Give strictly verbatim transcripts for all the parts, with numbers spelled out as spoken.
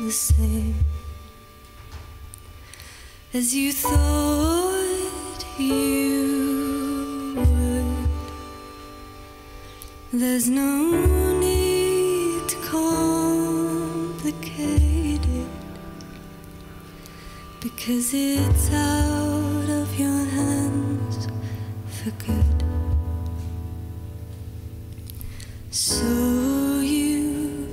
the same as you thought you would. There's no need to complicate it, because it's out of your hands for good. So you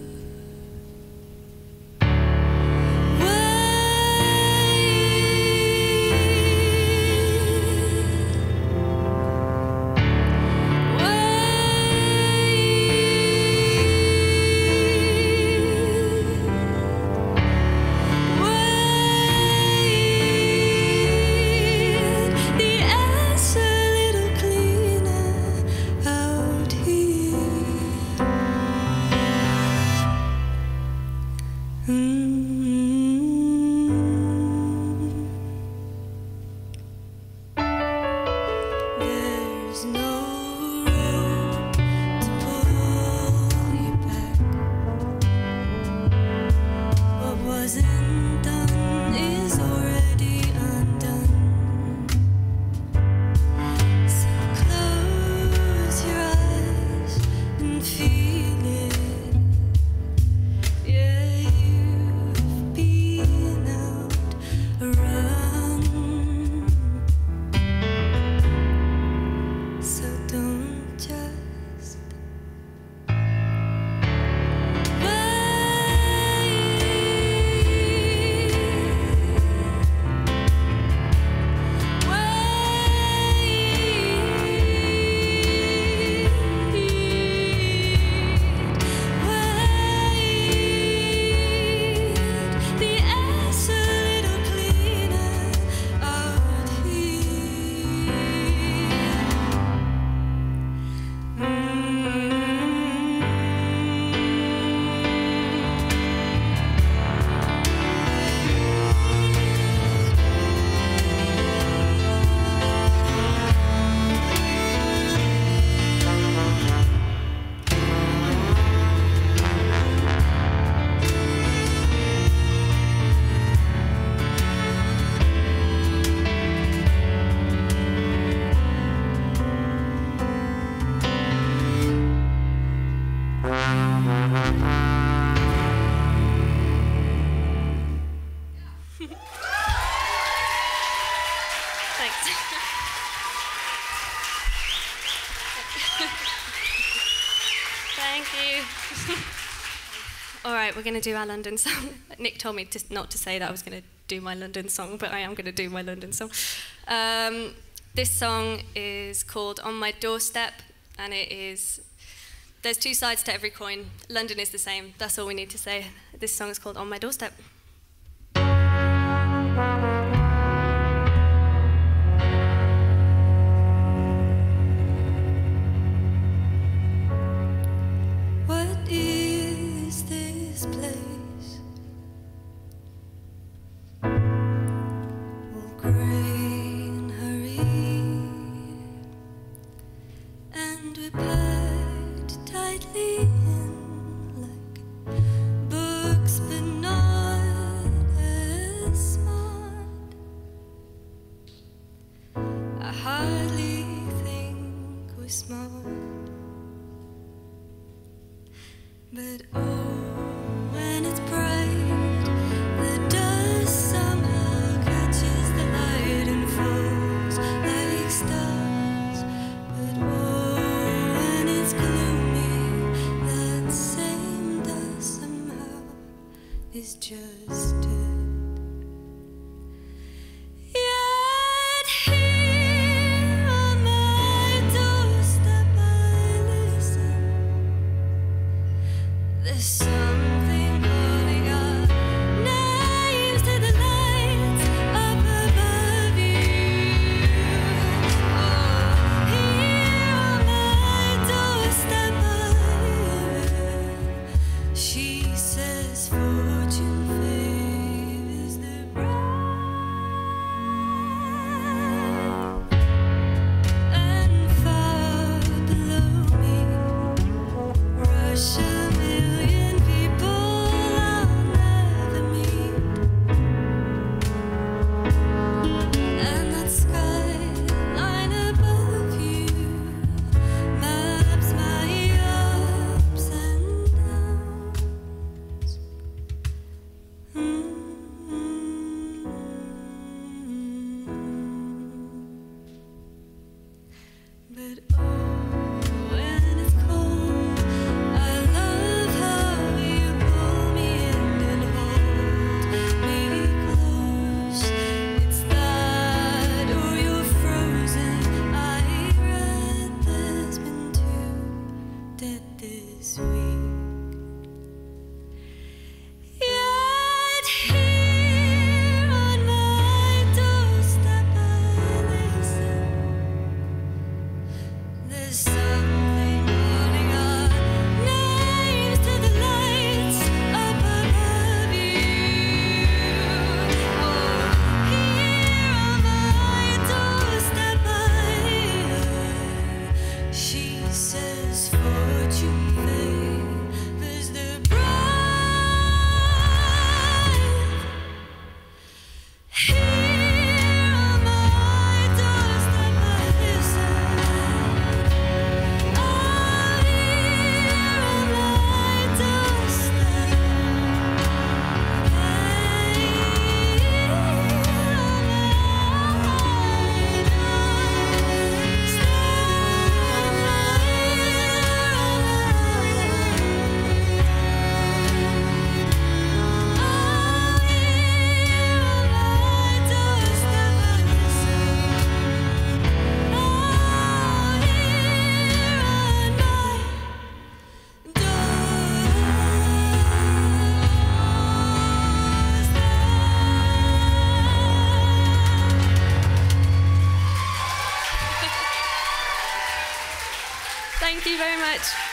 We're going to do our London song. Nick told me to, not to say that I was going to do my London song, but I am going to do my London song. Um, this song is called On My Doorstep, and it is, there's two sides to every coin. London is the same. That's all we need to say. This song is called On My Doorstep. But oh, when it's bright, the dust somehow catches the light and falls like stars. But oh, when it's gloomy, that same dust somehow is just dirt. Yet here on my doorstep I listen. The Thank you very much.